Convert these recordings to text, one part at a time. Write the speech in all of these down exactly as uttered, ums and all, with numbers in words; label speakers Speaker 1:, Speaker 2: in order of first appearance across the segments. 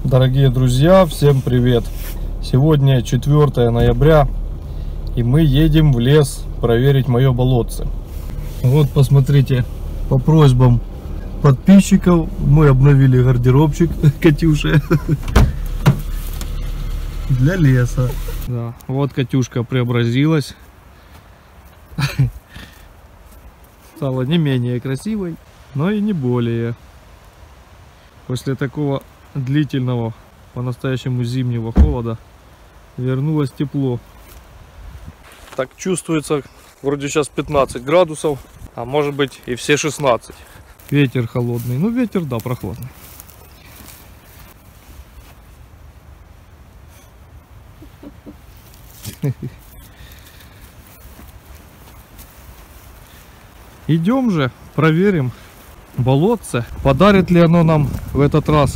Speaker 1: Дорогие друзья, всем привет! Сегодня четвёртое ноября, и мы едем в лес проверить мое болотце. Вот посмотрите, по просьбам подписчиков мы обновили гардеробчик Катюши для леса. Да, вот Катюшка преобразилась, стала не менее красивой, но и не более. После такого длительного, по-настоящему зимнего холода вернулось тепло. Так чувствуется, вроде сейчас пятнадцать градусов, а может быть и все шестнадцать. Ветер холодный, ну ветер, да, прохладный. Идем же, проверим болотце, подарит ли оно нам в этот раз.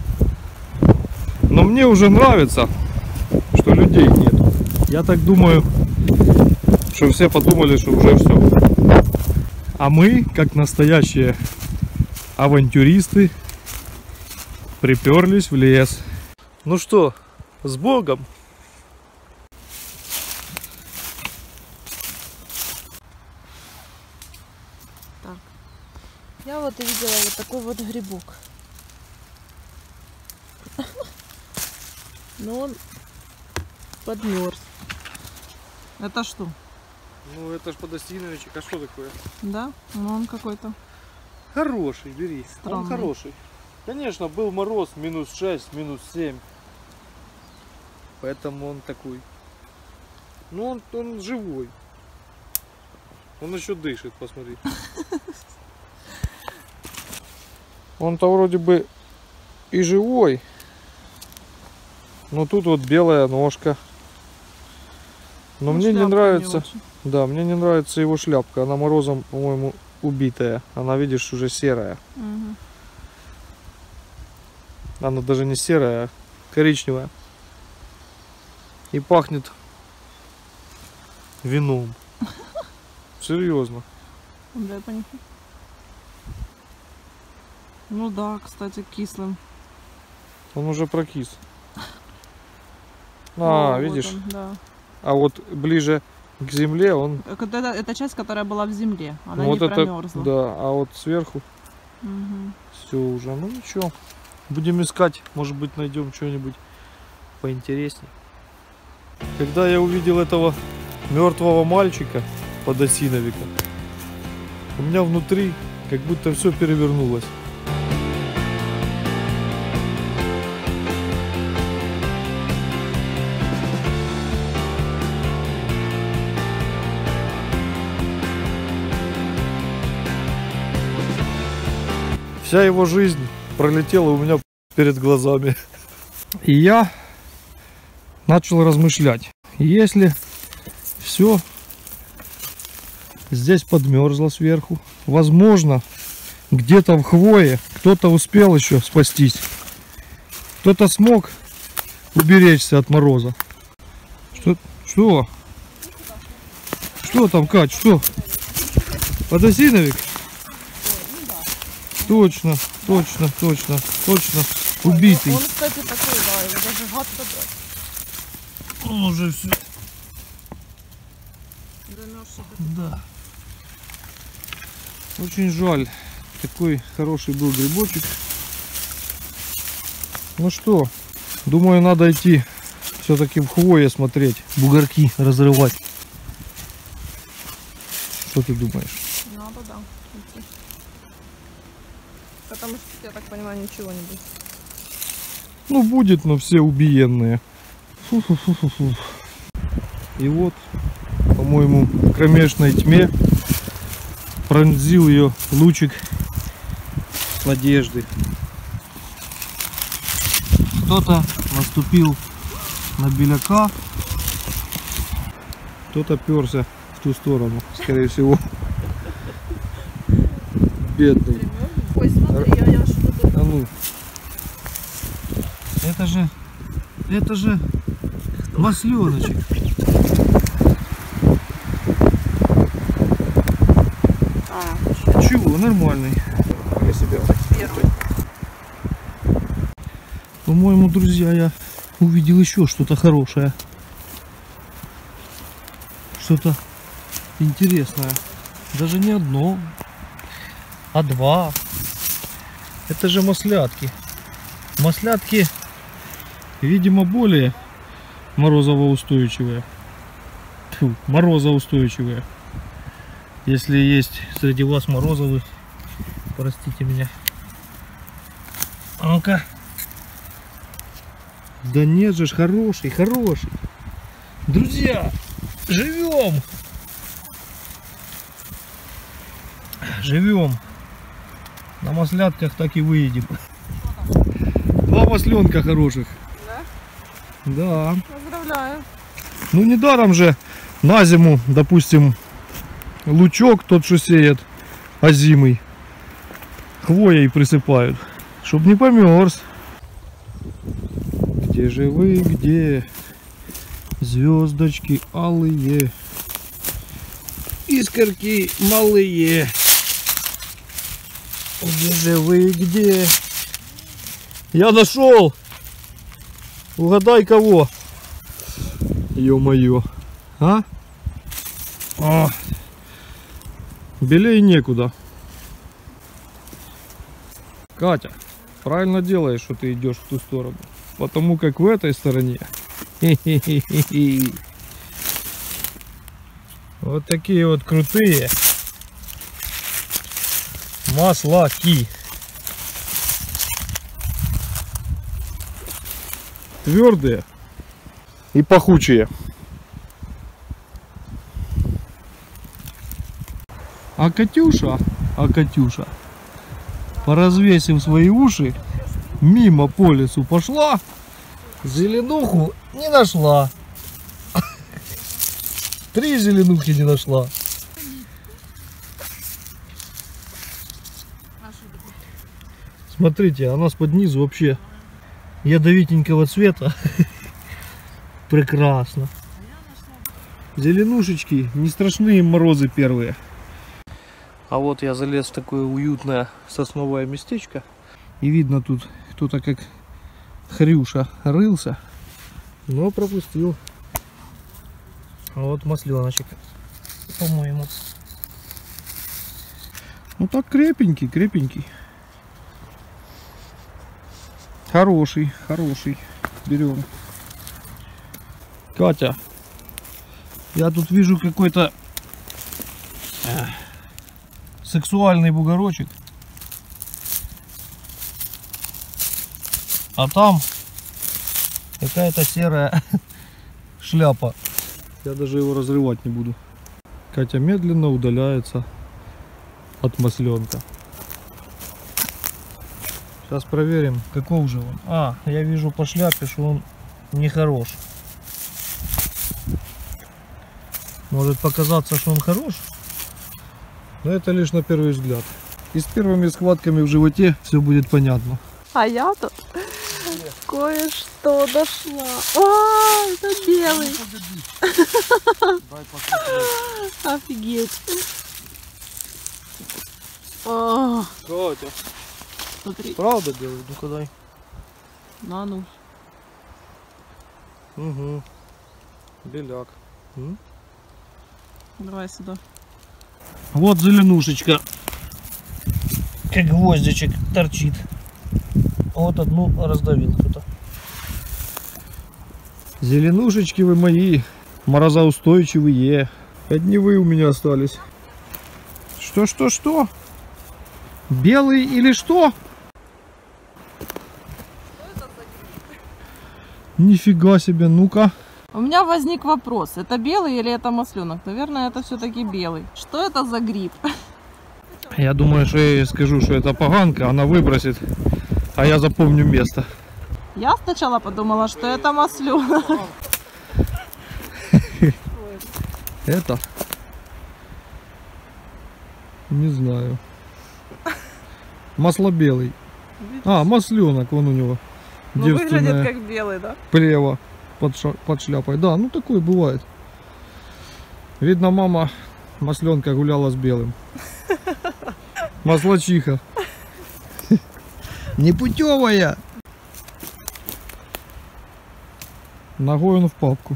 Speaker 1: Но мне уже нравится, что людей нет. Я так думаю, что все подумали, что уже все. А мы, как настоящие авантюристы, приперлись в лес. Ну что, с Богом!
Speaker 2: Так, я вот увидела вот такой вот грибок. Но он подмерз. Это что?
Speaker 1: Ну это ж подосиновичек, а что такое?
Speaker 2: Да? Ну он какой-то
Speaker 1: Хороший, бери.
Speaker 2: странный.
Speaker 1: Он хороший. Конечно, был мороз, минус шесть, минус семь. Поэтому он такой. Ну он, он живой. Он еще дышит, посмотри. Он-то вроде бы и живой. Но тут вот белая ножка. Но
Speaker 2: ну,
Speaker 1: мне не нравится.
Speaker 2: Не
Speaker 1: да, мне не нравится его шляпка. Она морозом, по-моему, убитая. Она, видишь, уже серая.
Speaker 2: угу.
Speaker 1: Она даже не серая, а коричневая. И пахнет вином. Серьезно.
Speaker 2: Да, я понюхаю. Ну да, кстати, кислым.
Speaker 1: Он уже прокис. А,
Speaker 2: О,
Speaker 1: видишь?
Speaker 2: Вот он, да.
Speaker 1: А вот ближе к земле он...
Speaker 2: Это, это часть, которая была в земле. Она
Speaker 1: вот
Speaker 2: не
Speaker 1: это,
Speaker 2: промерзла.
Speaker 1: да, а вот сверху
Speaker 2: Угу.
Speaker 1: все уже. Ну ничего. Будем искать. Может быть, найдем что-нибудь поинтереснее. Когда я увидел этого мертвого мальчика подосиновика, у меня внутри как будто все перевернулось. Вся его жизнь пролетела у меня перед глазами. И я начал размышлять. Если все здесь подмерзло сверху, возможно, где-то в хвое кто-то успел еще спастись. Кто-то смог уберечься от мороза. Что? Что? Что там, Кать? Что? Подосиновик? Точно, точно, точно, точно. Убитый.
Speaker 2: Он, кстати, такой, да, его даже гадко брать.
Speaker 1: Он уже все.
Speaker 2: Замерзший.
Speaker 1: Да. Очень жаль. Такой хороший был грибочек. Ну что, думаю, надо идти все-таки в хвое смотреть, бугорки разрывать. Что ты думаешь?
Speaker 2: Надо, да. Идти. Потому что, я так понимаю, ничего не будет.
Speaker 1: Ну будет, но все убиенные. Фу-фу-фу-фу-фу. И вот, по-моему, в кромешной тьме пронзил ее лучик надежды. Кто-то наступил на беляка, кто-то перся в ту сторону, скорее всего. Бедный.
Speaker 2: Ой, смотри, я, я что-то...
Speaker 1: А ну. Это же, это же масленочек.
Speaker 2: А,
Speaker 1: Чего, нормальный.
Speaker 2: сверху.
Speaker 1: По-моему, друзья, я увидел еще что-то хорошее. Что-то интересное. Даже не одно, а два. Это же маслятки. Маслятки, видимо, более морозоустойчивые. Фу, морозоустойчивые. Если есть среди вас морозовый, простите меня. А ну-ка. Да нет же, хороший, хороший. Друзья, живем. Живем. На маслятках так и выедем. Два масленка хороших.
Speaker 2: Да?
Speaker 1: Да.
Speaker 2: Поздравляю.
Speaker 1: Ну недаром же на зиму, допустим, лучок тот, что сеет, озимый, хвоей присыпают, чтоб не померз. Где же вы, где? Звездочки алые, искорки малые. Где же вы, где? Я нашел! Угадай кого? Ё-моё. А? А? Белей некуда. Катя, правильно делаешь, что ты идешь в ту сторону. Потому как в этой стороне вот такие вот крутые маслаки. Твердые и пахучие. А Катюша, а Катюша, поразвесив свои уши, мимо по лесу пошла, зеленуху не нашла. Три зеленухи не нашла. Смотрите, она с-под низу вообще ядовитенького цвета. Прекрасно. Зеленушечки, не страшны им морозы первые. А вот я залез в такое уютное сосновое местечко. И видно, тут кто-то как хрюша рылся, но пропустил. А вот масленочек, по-моему. Ну так крепенький, крепенький. Хороший, хороший. Берем. Катя, я тут вижу какой-то сексуальный бугорочек. А там какая-то серая шляпа. Я даже его разрывать не буду. Катя медленно удаляется от масленка. Сейчас проверим, каков же он. А, я вижу по шляпе, что он нехорош. Может показаться, что он хорош, но это лишь на первый взгляд. И с первыми схватками в животе все будет понятно.
Speaker 2: А я тут кое-что дошла. О, это белый. Офигеть. О,
Speaker 1: Катя,
Speaker 2: смотри.
Speaker 1: правда белый? Ну-ка дай.
Speaker 2: На ну.
Speaker 1: Угу. Беляк. М?
Speaker 2: Давай сюда.
Speaker 1: Вот зеленушечка, как гвоздичек, торчит. Вот одну раздавил кто-то. Зеленушечки вы мои, морозоустойчивые. Одни вы у меня остались. Что, что, что? Белый или что? Нифига себе, ну-ка.
Speaker 2: У меня возник вопрос, это белый или это масленок? Наверное, это все-таки белый. Что это за гриб?
Speaker 1: Я думаю, что я ей скажу, что это поганка, она выбросит, а я запомню место.
Speaker 2: Я сначала подумала, что это масленок.
Speaker 1: Это? Не знаю. Масло белый. А, масленок, вон у него.
Speaker 2: Ну, выглядит как белый, да?
Speaker 1: Плева под, ша под шляпой. Да, ну такое бывает. Видно, мама масленка гуляла с белым. Маслочиха. Непутевая. Ногой он в папку.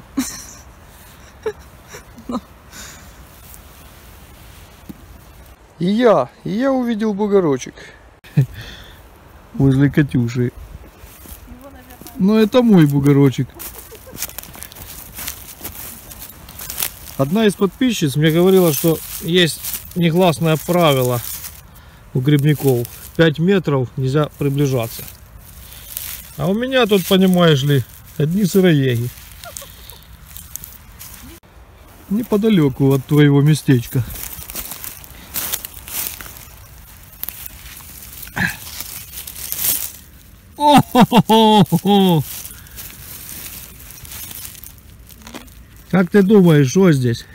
Speaker 1: И я, и я увидел бугорочек возле Катюши. Но это мой бугорочек. Одна из подписчиц мне говорила, что есть негласное правило у грибников. пять метров нельзя приближаться. А у меня тут, понимаешь ли, одни сыроеги. Неподалеку от твоего местечка. О-хо-хо-хо-хо! Как ты думаешь, что здесь?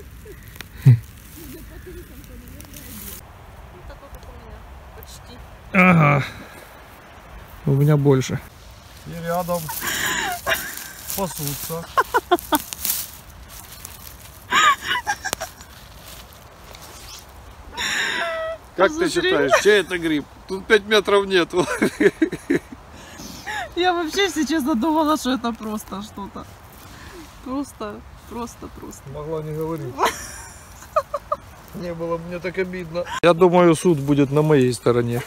Speaker 1: Ага. У меня больше. И рядом пасутся. Как ты считаешь, чей это гриб? Тут пять метров нету.
Speaker 2: Я вообще, если честно, думала, что это просто что-то. Просто, просто, просто.
Speaker 1: Могла не говорить. Не было мне так обидно. Я думаю, суд будет на моей стороне.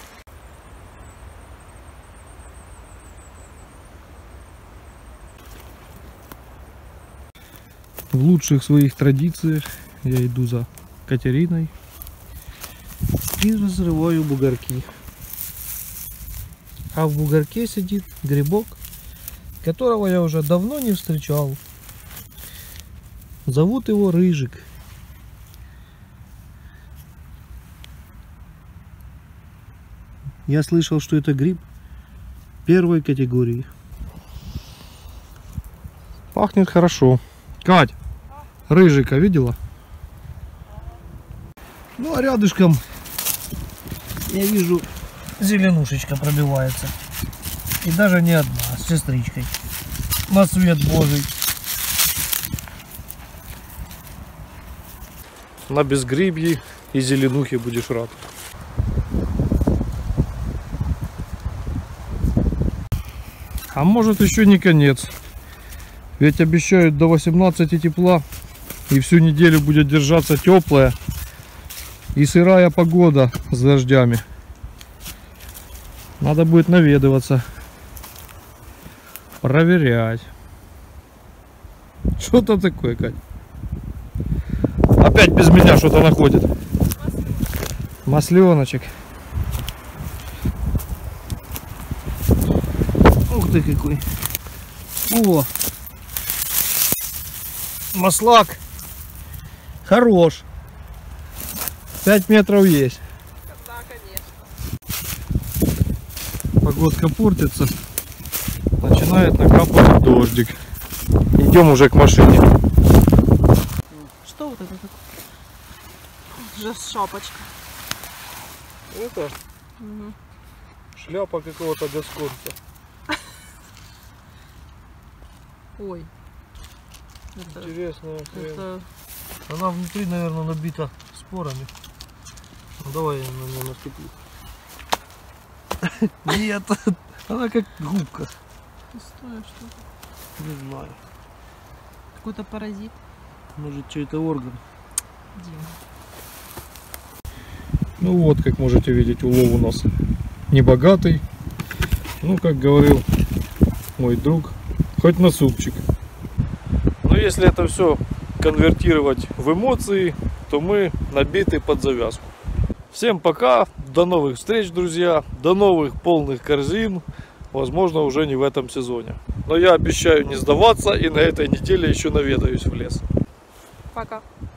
Speaker 1: В лучших своих традициях я иду за Катериной и разрываю бугорки. А в бугорке сидит грибок, которого я уже давно не встречал. Зовут его Рыжик. Я слышал, что это гриб первой категории. Пахнет хорошо. Кать, Рыжика видела? Ну а рядышком я вижу, зеленушечка пробивается. И даже не одна, с сестричкой. На свет Божий. На безгрибье и зеленухе будешь рад. А может еще не конец. Ведь обещают до восемнадцати тепла. И всю неделю будет держаться теплая и сырая погода с дождями. Надо будет наведываться. Проверять. Что-то такое, Кать. Опять без меня что-то находит. Масленочек. Ух ты какой. О! Маслак. Хорош. пять метров есть.
Speaker 2: Да, конечно.
Speaker 1: Погодка портится. Начинает накапывать дождик. Идем уже к машине.
Speaker 2: Что вот это такое? Уже шапочка.
Speaker 1: Это
Speaker 2: Угу.
Speaker 1: шляпа какого-то гасконца.
Speaker 2: Ой. Это,
Speaker 1: Интересная хрень.
Speaker 2: это...
Speaker 1: Она внутри, наверное, набита спорами. Ну, давай я на нее наступлю. Нет, она как губка.
Speaker 2: Пустое что-то.
Speaker 1: Не знаю.
Speaker 2: Какой-то паразит.
Speaker 1: Может, чей-то орган.
Speaker 2: Дима.
Speaker 1: Ну вот, как можете видеть, улов у нас не богатый. Ну, как говорил мой друг, хоть на супчик. Но если это все конвертировать в эмоции, то мы набиты под завязку. Всем пока, до новых встреч, друзья, до новых полных корзин, возможно, уже не в этом сезоне. Но я обещаю не сдаваться и на этой неделе еще наведаюсь в лес.
Speaker 2: Пока.